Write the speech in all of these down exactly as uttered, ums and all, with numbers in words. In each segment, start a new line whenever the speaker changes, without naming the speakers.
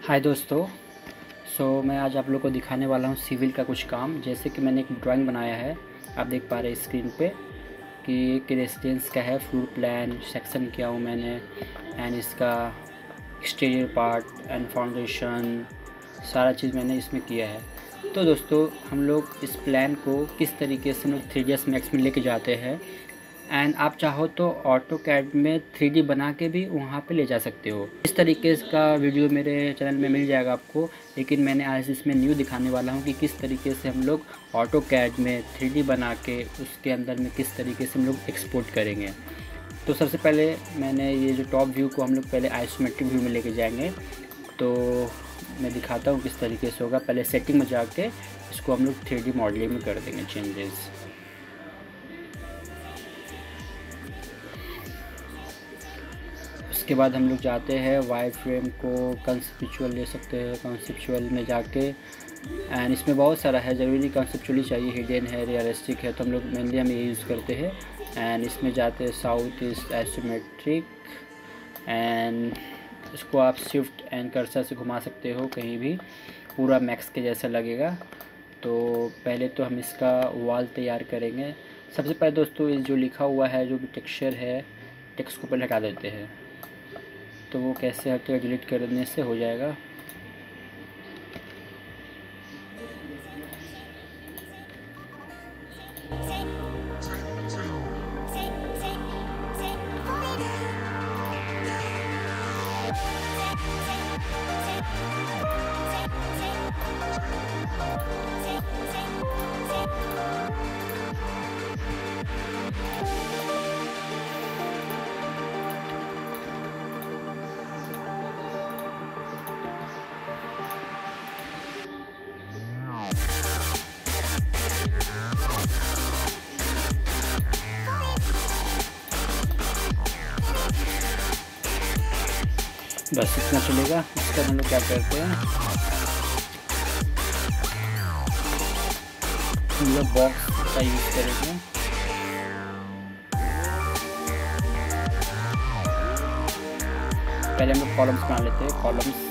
हाय दोस्तों। सो मैं आज आप लोग को दिखाने वाला हूँ सिविल का कुछ काम। जैसे कि मैंने एक ड्राइंग बनाया है, आप देख पा रहे हैं स्क्रीन पे कि एक रेजिडेंस का है। फ्लोर प्लान सेक्शन किया हूँ मैंने, एंड इसका एक्सटीरियर पार्ट एंड फाउंडेशन सारा चीज़ मैंने इसमें किया है। तो दोस्तों, हम लोग इस प्लान को किस तरीके से हम लोग थ्री डी एस मैक्स में लेके जाते हैं, एंड आप चाहो तो ऑटो कैड में थ्री डी बना के भी वहाँ पे ले जा सकते हो। इस तरीके का वीडियो मेरे चैनल में मिल जाएगा आपको, लेकिन मैंने आज इसमें न्यू दिखाने वाला हूँ कि किस तरीके से हम लोग ऑटो कैड में थ्री डी बना के उसके अंदर में किस तरीके से हम लोग एक्सपोर्ट करेंगे। तो सबसे पहले मैंने ये जो टॉप व्यू को हम लोग पहले आइसोमेट्रिक व्यू में लेके जाएंगे। तो मैं दिखाता हूँ किस तरीके से होगा। पहले सेटिंग में जाके इसको हम लोग थ्री डी मॉडलिंग में कर देंगे चेंजेस। उसके बाद हम लोग जाते हैं वाई फ्रेम को कंसेप्चुअल ले सकते हैं, कंसेप्चुअल में जाके, एंड इसमें बहुत सारा है, ज़रूरी कंसेप्चुअली चाहिए, हिडन है, रियलिस्टिक है, तो हम लोग मेनली हम ये यूज़ करते हैं। एंड इसमें जाते हैं साउथ ईस्ट आइसोमेट्रिक, एंड इसको आप शिफ्ट एंड कर्सर से घुमा सकते हो कहीं भी, पूरा मैक्स के जैसा लगेगा। तो पहले तो हम इसका वॉल तैयार करेंगे। सबसे पहले दोस्तों, ये जो लिखा हुआ है, जो भी टेक्सचर है, टेक्स्ट को पहले हटा देते हैं। तो वो कैसे हटेगा, डिलीट करने से हो जाएगा। बस इतना चलेगा। इसके बाद हम लोग क्या करते हैं, हम लोग बॉक्स का यूज़ करेंगे। पहले हम लोग कॉलम्स बना लेते हैं। कॉलम्स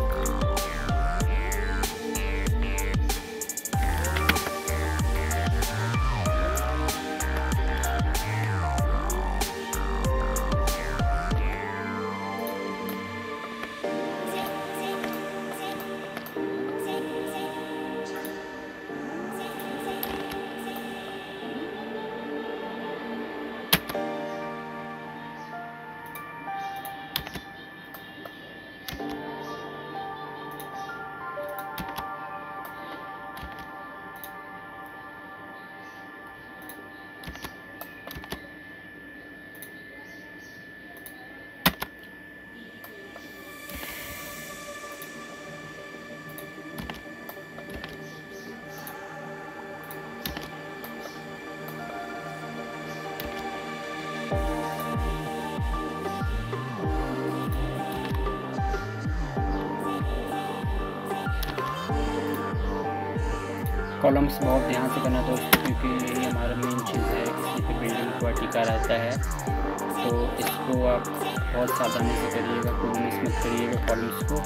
कॉलम्स बहुत ध्यान से करना दोस्तों, क्योंकि ये हमारा मेन चीज़ है, किसी भी बिल्डिंग को टिका रहता है। तो इसको आप बहुत सावधानी से करिएगा, कोई मिस मत करिएगा कॉलम्स को।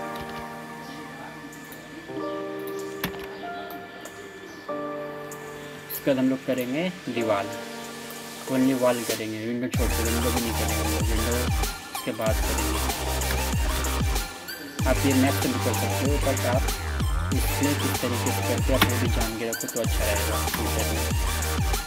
इसके बाद हम लोग करेंगे दीवार, ओनली वॉल करेंगे, विंडो छोड़ के, विंडो भी नहीं करेंगे हम लोग, विंडो इसके बाद करेंगे। आप ये मैक्स भी कर सकते हो, बट आप इसमें किस तरीके से करके आप वो भी जान के रखो तो अच्छा रहेगा फ्यूचर में।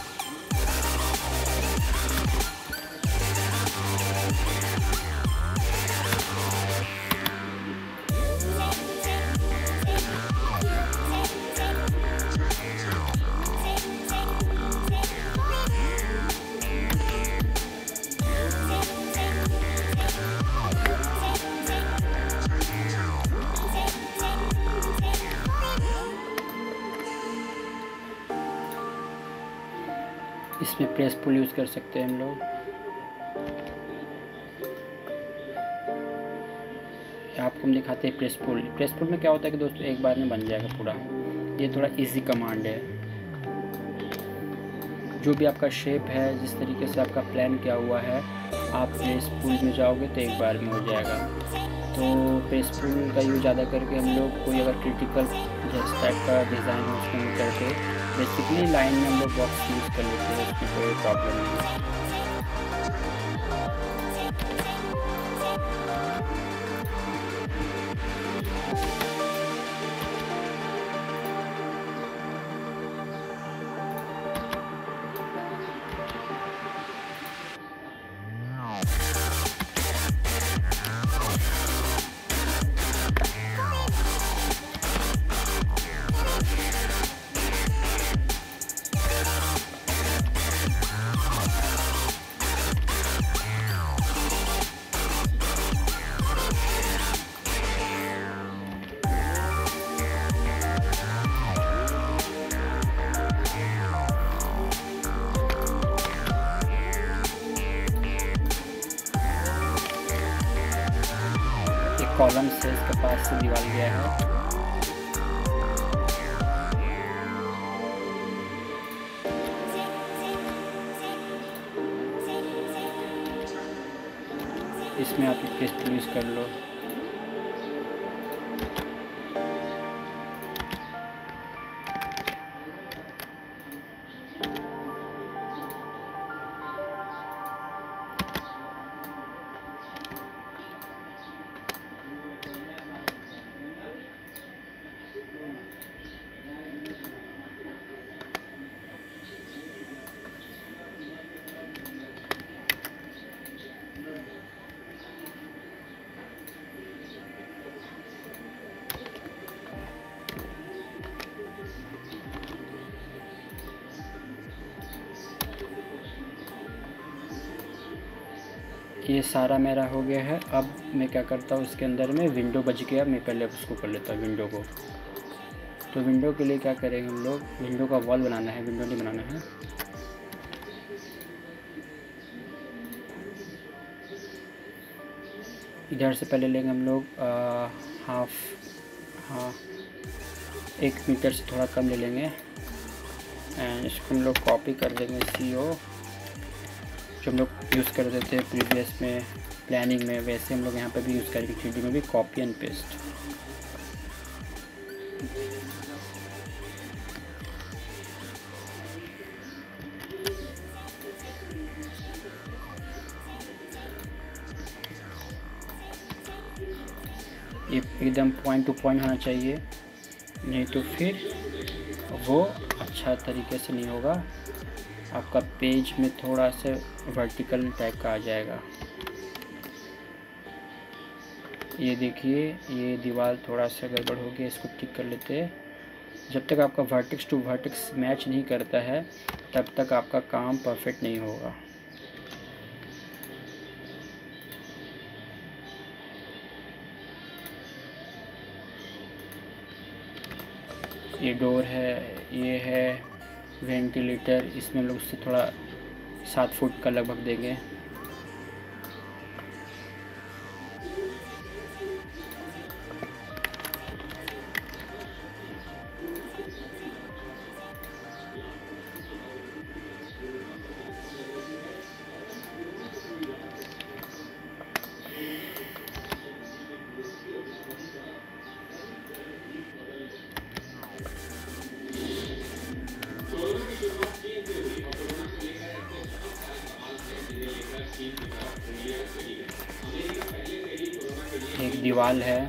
इसमें प्रेस पुल यूज़ कर सकते हैं हम लोग। आपको हम दिखाते हैं प्रेस पुल। प्रेस पुल में क्या होता है कि दोस्तों एक बार में बन जाएगा पूरा। ये थोड़ा इजी कमांड है। जो भी आपका शेप है, जिस तरीके से आपका प्लान किया हुआ है, आप प्रेस पुल में जाओगे तो एक बार में हो जाएगा। तो पेस्टल का यूज ज़्यादा करके हम लोग कोई अगर क्रिटिकल जिस टाइप का डिज़ाइन हो उसमें करके बेसिकली लाइन में हम लोग बॉक्स यूज़ कर लेते हैं, उसमें कोई प्रॉब्लम नहीं है। कॉलम से इसके पास से दीवार गया है। इसमें आप पेस्ट यूज़ कर लो। ये सारा मेरा हो गया है। अब मैं क्या करता हूँ, इसके अंदर में विंडो बच गया, मैं पहले उसको कर लेता हूँ विंडो को। तो विंडो के लिए क्या करेंगे हम लोग, विंडो का वॉल बनाना है, विंडो नहीं बनाना है। इधर से पहले लेंगे हम लोग हाफ हाँ एक मीटर से थोड़ा कम ले लेंगे एंड इसको हम लोग कॉपी कर देंगे सी ओ जो हम लोग यूज़ करते थे प्रीवियस में प्लानिंग में, वैसे हम लोग यहाँ पे भी यूज़ करेंगे थ्री डी में भी, कॉपी एंड पेस्ट। ये एकदम पॉइंट टू पॉइंट होना चाहिए, नहीं तो फिर वो अच्छा तरीके से नहीं होगा, आपका पेज में थोड़ा सा वर्टिकल टाइप का आ जाएगा। ये देखिए ये दीवार थोड़ा सा गड़बड़ हो गया, इसको ठीक कर लेते हैं। जब तक आपका वर्टेक्स टू वर्टेक्स मैच नहीं करता है तब तक आपका काम परफेक्ट नहीं होगा। ये डोर है, ये है वेंटिलेटर, इसमें हम लोग उससे थोड़ा सात फुट का लगभग देंगे। एक दीवार है,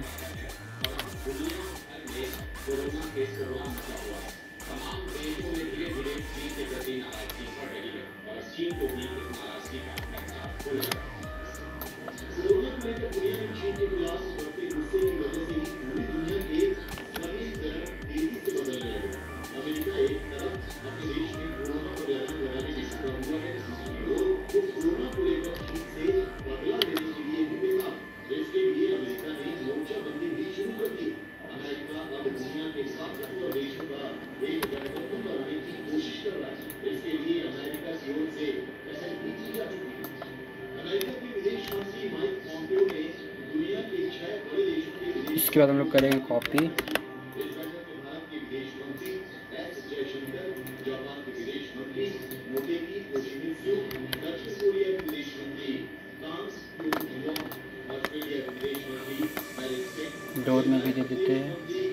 इसके बाद हम लोग करेंगे कॉपी। फ्लोर में भी दे देते हैं।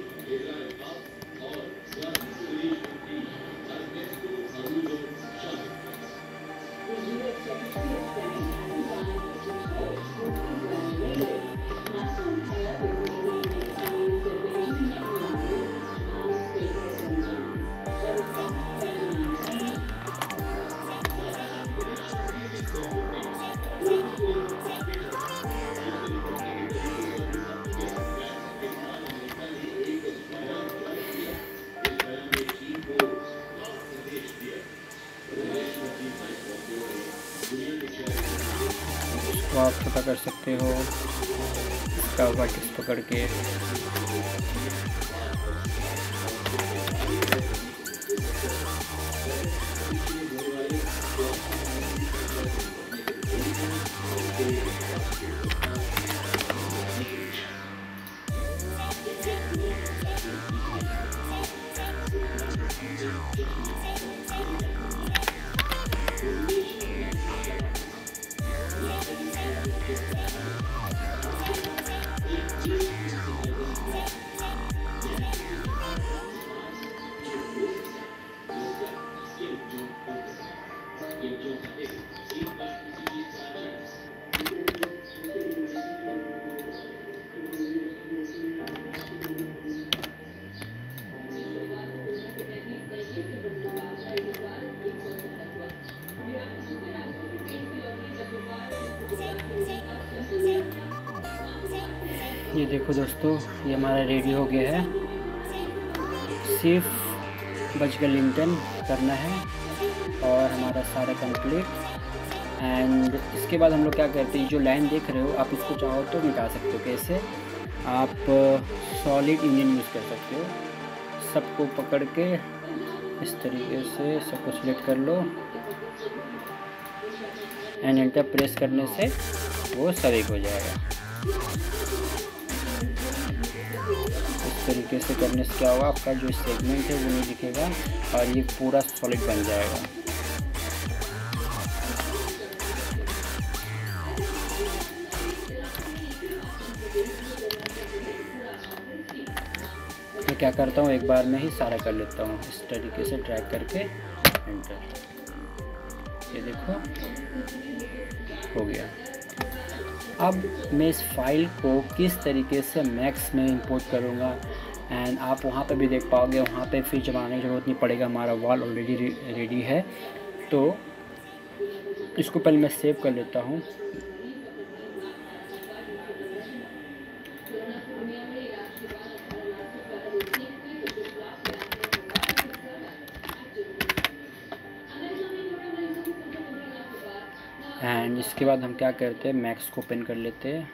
तो आप पता कर सकते हो इसका वर्टेक्स पकड़ के। ये देखो दोस्तों, ये हमारा रेडी हो गया है। सिर्फ बच गया लिंटन करना है और हमारा सारा कंप्लीट। एंड इसके बाद हम लोग क्या करते हैं, जो लाइन देख रहे हो आप इसको चाहो तो मिटा सकते हो। कैसे? आप सॉलिड इंजन यूज़ कर सकते हो। सबको पकड़ के इस तरीके से सबको सिलेक्ट कर लो एंड एंटर प्रेस करने से वो सेलेक्ट हो जाएगा। इस तरीके से करने से क्या होगा, आपका जो सेगमेंट है वो नहीं दिखेगा और ये पूरा सॉलिड बन जाएगा। मैं क्या करता हूँ, एक बार में ही सारा कर लेता हूँ। इस तरीके से ड्रैग करके एंटर, ये देखो हो गया। अब मैं इस फाइल को किस तरीके से मैक्स में इंपोर्ट करूँगा एंड आप वहाँ पे भी देख पाओगे। वहाँ पे फिर जमाने की ज़रूरत नहीं पड़ेगा, हमारा वॉल ऑलरेडी रेडी है। तो इसको पहले मैं सेव कर लेता हूँ। एंड इसके बाद हम क्या करते हैं, मैक्स को ओपन कर लेते हैं।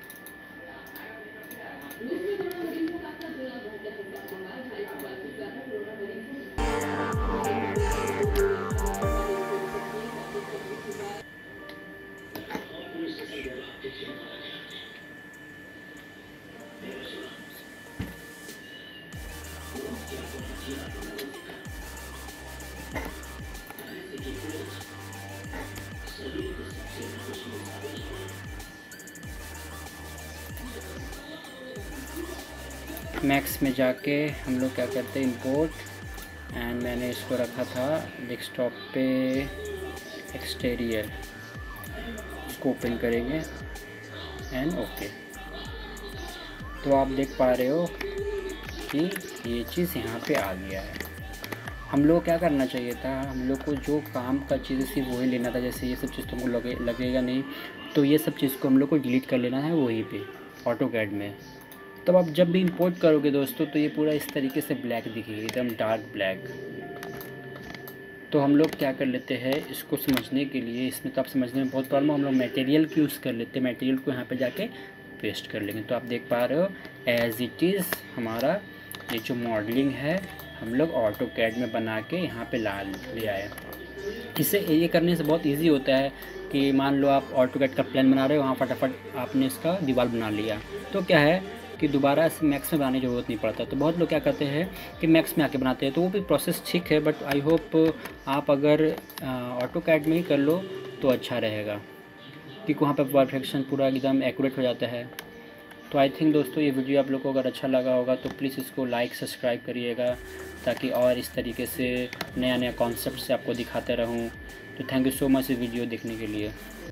मैक्स में जाके हम लोग क्या करते हैं, इंपोर्ट। एंड मैंने इसको रखा था डेस्कटॉप पे एक्सटीरियर, इसको ओपन करेंगे एंड ओके। तो आप देख पा रहे हो कि ये चीज़ यहाँ पे आ गया है। हम लोग क्या करना चाहिए था, हम लोग को जो काम का चीज़ सिर्फ वही लेना था। जैसे ये सब चीज़ तुमको लगे लगेगा नहीं, तो ये सब चीज़ को हम लोग को डिलीट कर लेना है वहीं पे ऑटोकैड में। तब आप जब भी इंपोर्ट करोगे दोस्तों, तो ये पूरा इस तरीके से ब्लैक दिखेगी, एकदम डार्क ब्लैक। तो हम लोग क्या कर लेते हैं, इसको समझने के लिए, इसमें तो आप समझने में बहुत प्रॉब्लम, हम लोग मटेरियल की यूज़ कर लेते हैं। मटेरियल को यहाँ पे जाके पेस्ट कर लेंगे। तो आप देख पा रहे हो एज इट इज़ हमारा ये जो मॉडलिंग है हम लोग ऑटोकैड में बना के यहाँ पे ला ले आए। इससे ये करने से बहुत इजी होता है कि मान लो आप ऑटोकैड का प्लान बना रहे हो, वहाँ फटाफट आपने इसका दीवार बना लिया, तो क्या है कि दोबारा इसे मैक्स में बनाने की ज़रूरत नहीं पड़ता। तो बहुत लोग क्या करते हैं कि मैक्स में आके बनाते हैं, तो वो भी प्रोसेस ठीक है, बट आई होप आप अगर ऑटोकैड में ही कर लो तो अच्छा रहेगा, क्योंकि वहाँ पर परफेक्शन पूरा एकदम एक्यूरेट हो जाता है। तो आई थिंक दोस्तों ये वीडियो आप लोग को अगर अच्छा लगा होगा तो प्लीज़ इसको लाइक सब्सक्राइब करिएगा, ताकि और इस तरीके से नया नया कॉन्सेप्ट से आपको दिखाते रहूँ। तो थैंक यू सो मच इस वीडियो देखने के लिए।